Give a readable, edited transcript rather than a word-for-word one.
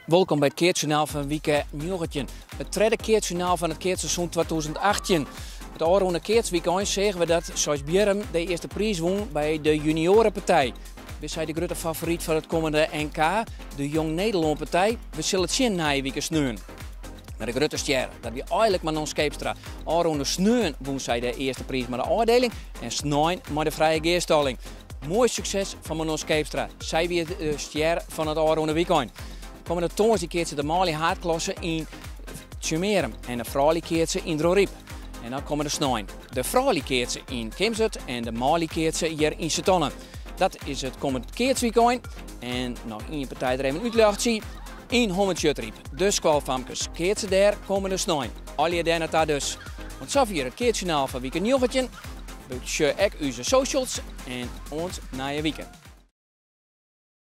Welkom bij het keertjournaal van Wieke Njoggetjen. Het tweede keertjournaal van het keertseizoen 2018. Het aanroende keertsweekend zeggen we dat Sois Bjerm de eerste prijs won bij de juniorenpartij. We zijn de grote favoriet van het komende NK, de Jong Nederland partij. We zullen het zien na je weekend sneun. Maar de grote ster, dat wie eigenlijk Manon Skeepstra. Aanroende sneun won zij de eerste prijs met de afdeling en sneun met de vrije geerstalling. Mooi succes van Manon Skeepstra. Zij weer de ster van het aanroende weekend. Komende toons keert ze de Mali haardklasse in Tjumerum en de vrouwelijke keert ze in Droriep. En dan komen de sneun. De vrouwelijke keert ze in Kimzert en de Mali keert ze hier in Setonnen. Dat is het komend keertsweekend. En nog één partij er even uitlegd zie. In Hommetjutriep. Dus kwalfamkes keert ze daar komende sneun. Al je daar naar dus. Want zo via het keertjournaal van Wieke Njoggetjen. Beutje ook onze socials en ons na je weekend.